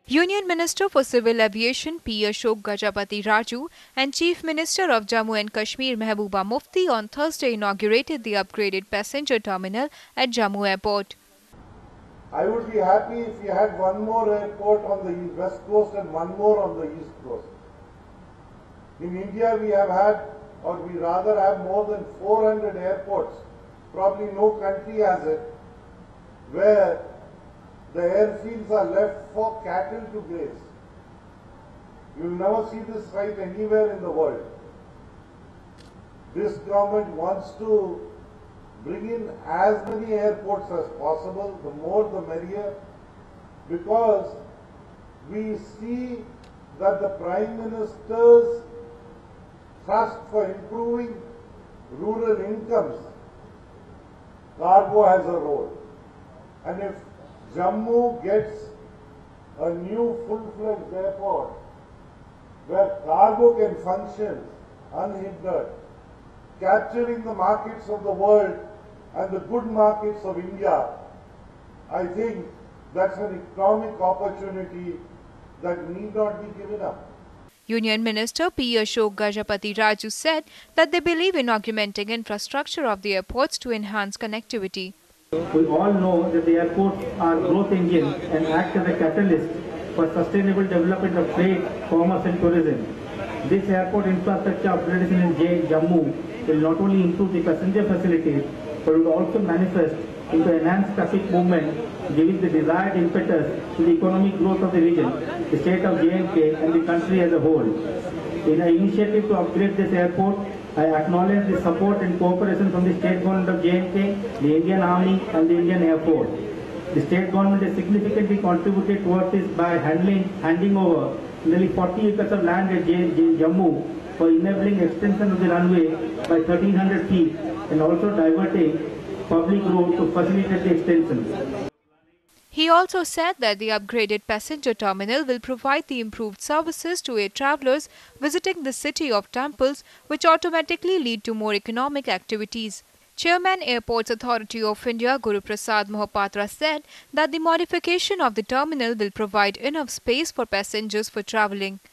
Union Minister for Civil Aviation Ashok Gajapathi Raju and Chief Minister of Jammu and Kashmir Mehbooba Mufti on Thursday inaugurated the upgraded passenger terminal at Jammu Airport. I would be happy if we had one more airport on the west coast and one more on the east coast. In India we have had, or we rather have, more than 400 airports. Probably no country has it, where the airfields are left for cattle to graze. You will never see this sight anywhere in the world. This government wants to bring in as many airports as possible, the more the merrier, because we see that the Prime Minister's thrust for improving rural incomes, cargo has a role. And if Jammu gets a new full-fledged airport where cargo can function unhindered, capturing the markets of the world and the good markets of India, I think that's an economic opportunity that need not be given up. Union Minister Ashok Gajapathi Raju said that they believe in augmenting infrastructure of the airports to enhance connectivity. We all know that the airports are growth engines and act as a catalyst for sustainable development of trade, commerce and tourism. This airport infrastructure upgradation in Jammu will not only improve the passenger facilities but will also manifest into enhanced traffic movement, giving the desired impetus to the economic growth of the region, the state of J&K and the country as a whole. In an initiative to upgrade this airport, I acknowledge the support and cooperation from the state government of J&K, the Indian Army and the Indian Air Force. The state government has significantly contributed towards this by handing over nearly 40 acres of land at Jammu for enabling extension of the runway by 1300 feet and also diverting public road to facilitate the extension. He also said that the upgraded passenger terminal will provide the improved services to air travellers visiting the city of temples, which automatically lead to more economic activities. Chairman Airports Authority of India Guru Prasad Mohapatra said that the modification of the terminal will provide enough space for passengers for travelling.